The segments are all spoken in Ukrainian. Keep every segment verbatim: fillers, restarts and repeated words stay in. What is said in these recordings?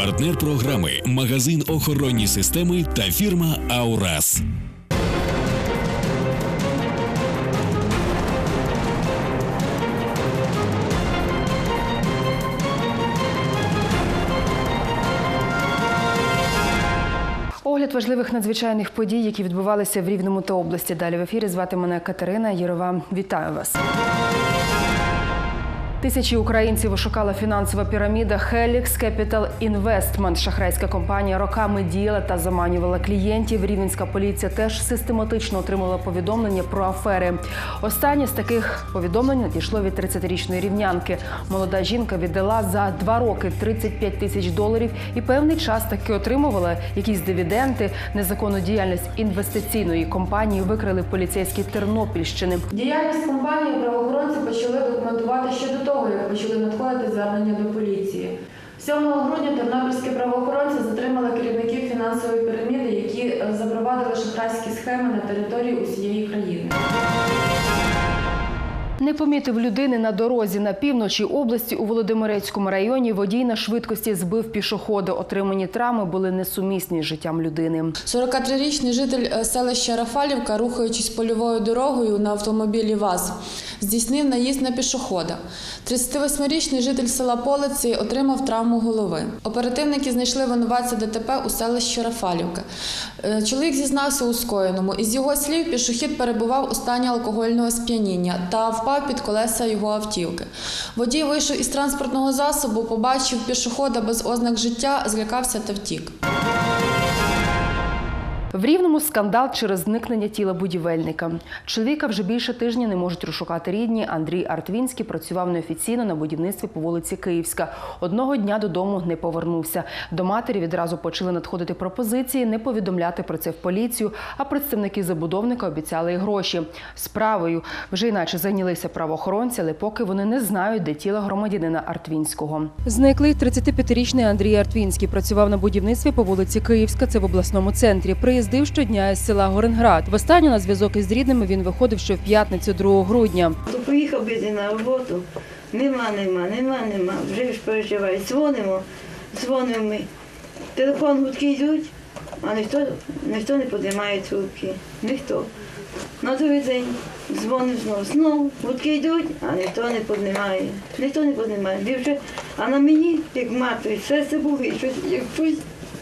Партнер програми – магазин охоронні системи та фірма «Аурас». Огляд важливих надзвичайних подій, які відбувалися в Рівному та області. Далі в ефірі. Звати мене Катерина Єрова. Вітаю вас. Тисячі українців ошукала фінансова піраміда Helix Capital Investment. Шахрайська компанія роками діяла та заманювала клієнтів. Рівненська поліція теж систематично отримала повідомлення про афери. Останнє з таких повідомлень надійшло від тридцятирічної рівнянки. Молода жінка віддала за два роки тридцять п'ять тисяч доларів і певний час таки отримувала якісь дивіденди. Незаконну діяльність інвестиційної компанії викрили поліцейські Тернопільщини. Діяльність компанії правоохоронці почали документувати ще до того, як почали надходити звернення до поліції. сьомого грудня тернопільські правоохоронці затримали керівників фінансової піраміди, які запровадили шахрайські схеми на території усієї країни. Не помітив людини на дорозі на півночі області у Володимирецькому районі. Водій на швидкості збив пішохода. Отримані травми були несумісні з життям людини. сорокатрирічний житель селища Рафалівка, рухаючись польовою дорогою на автомобілі ВАЗ, здійснив наїзд на пішохода. тридцятивосьмирічний житель села Полиці отримав травму голови. Оперативники знайшли винуватця ДТП у селищі Рафалівка. Чоловік зізнався у скоєному. Із його слів, пішохід перебував у стані алкогольного сп'яніння та впав під колеса його автівки. Водій вийшов із транспортного засобу, побачив пішохода без ознак життя, злякався та втік. В Рівному скандал через зникнення тіла будівельника. Чоловіка вже більше тижня не можуть розшукати рідні. Андрій Артвінський працював неофіційно на будівництві по вулиці Київська. Одного дня додому не повернувся. До матері відразу почали надходити пропозиції не повідомляти про це в поліцію, а представники забудовника обіцяли й гроші. Справою вже іначе зайнялися правоохоронці, але поки вони не знають, де тіло громадянина Артвінського. Зниклий тридцятип'ятирічний Андрій Артвінський працював на будівництві по вулиці Київська, це в обласному центрі. Приїздив щодня із села Горинград. Востаннє на зв'язок із рідними він виходив ще в п'ятницю другого грудня. То поїхав би на роботу, нема, нема, нема, нема, вже ж переживає. Дзвонимо, дзвонимо ми. Телефон гудки йдуть, а ніхто, ніхто не піднімає трубки, ніхто. На другий день дзвонимо знову, знову гудки йдуть, а ніхто не піднімає, ніхто не піднімає. Більше, а на мені, як матері, серце болить, щось, як щось.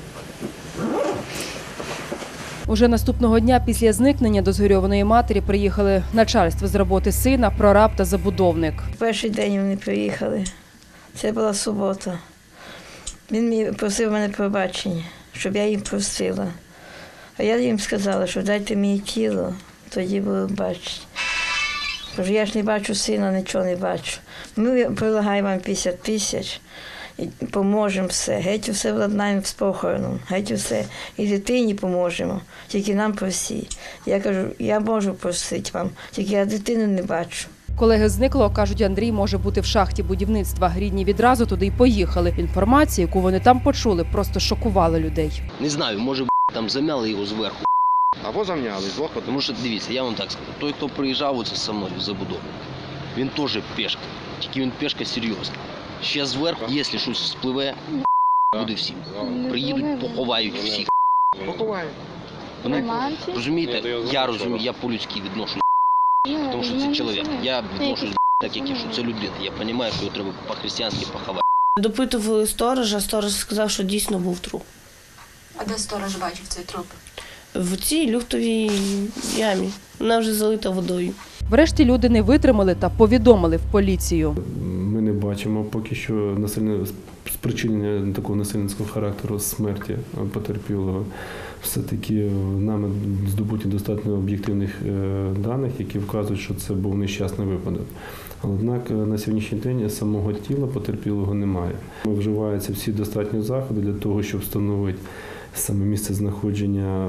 Уже наступного дня після зникнення до згорьованої матері приїхали начальство з роботи сина, прораб та забудовник. Перший день вони приїхали, це була субота. Він мені просив мене пробачення, щоб я їм простила. А я їм сказала, що дайте мені тіло, тоді буду бачити. Кажу, я ж не бачу сина, нічого не бачу. Ми прилагаємо вам п'ятдесят тисяч. І поможемо все, геть усе владнаємо з похороном, геть усе, і дитині поможемо, тільки нам просіть. Я кажу, я можу просити вам, тільки я дитину не бачу. Колеги зниклого, кажуть, Андрій може бути в шахті будівництва. Рідні відразу туди й поїхали. Інформація, яку вони там почули, просто шокувала людей. Не знаю, може там замяли його зверху. Або замняли, з боку. Тому що, дивіться, я вам так скажу, той, хто приїжджав оце со мною в забудову, він теж пешка, тільки він пешка серйозна. Ще зверху, якщо щось спливе, буде всім. Приїдуть, поховають всіх. Поховають. Вони, розумієте, я розумію, я по-людськи відношусь, тому що це чоловік. Я відношусь так, як я, що це людина. Я розумію, що його треба по-християнськи поховати. Допитували сторожа, сторож сказав, що дійсно був труп. А де сторож бачив цей труп? В цій люфтовій ямі. Вона вже залита водою. Врешті люди не витримали та повідомили в поліцію. Ми не бачимо поки що насильне спричинення такого насильницького характеру смерті потерпілого. Все-таки нами здобуті достатньо об'єктивних даних, які вказують, що це був нещасний випадок. Однак на сьогоднішній день самого тіла потерпілого немає. Вживаються всі достатні заходи для того, щоб встановити саме місце знаходження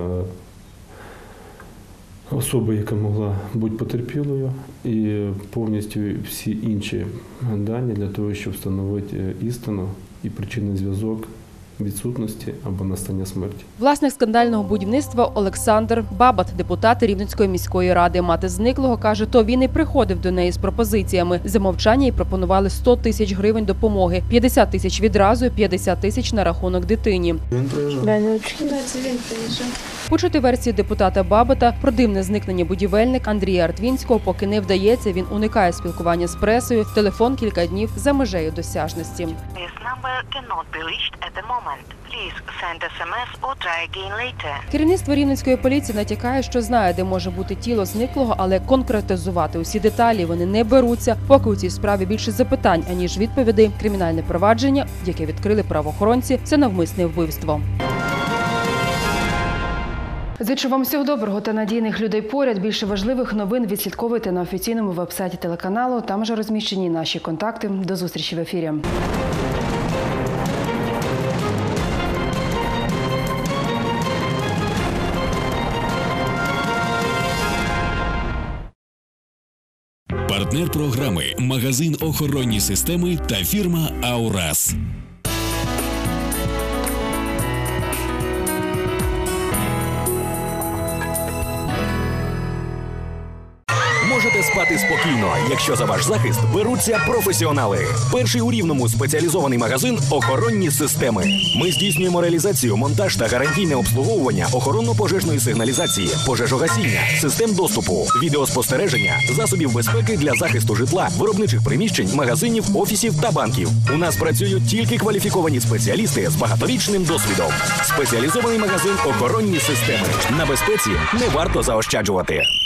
особи, яка могла бути потерпілою, і повністю всі інші дані для того, щоб встановити істину і причинний зв'язок відсутності або настання смерті. Власник скандального будівництва Олександр Бабат, депутат Рівненської міської ради. Мати зниклого каже, то він і приходив до неї з пропозиціями. За мовчання їй пропонували сто тисяч гривень допомоги, п'ятдесят тисяч відразу, п'ятдесят тисяч на рахунок дитині. Він приїжджав. Це він приїжджав. Почути версію депутата Бабата про дивне зникнення будівельника Андрія Артвінського поки не вдається. Він уникає спілкування з пресою. Телефон кілька днів за межею досяжності. Керівництво Рівненської поліції натякає, що знає, де може бути тіло зниклого, але конкретизувати усі деталі вони не беруться, поки у цій справі більше запитань, аніж відповідей. Кримінальне провадження, яке відкрили правоохоронці, це навмисне вбивство. Зичу вам всього доброго та надійних людей поряд. Більше важливих новин відслідковуйте на офіційному веб-сайті телеканалу. Там же розміщені наші контакти. До зустрічі в ефірі. Партнер програми – магазин охоронні системи та фірма «Аурас». Можете спати спокійно, якщо за ваш захист беруться професіонали. Перший у Рівному спеціалізований магазин «Охоронні системи». Ми здійснюємо реалізацію, монтаж та гарантійне обслуговування охоронно-пожежної сигналізації, пожежогасіння, систем доступу, відеоспостереження, засобів безпеки для захисту житла, виробничих приміщень, магазинів, офісів та банків. У нас працюють тільки кваліфіковані спеціалісти з багаторічним досвідом. Спеціалізований магазин «Охоронні системи». На безпеці не варто заощаджувати.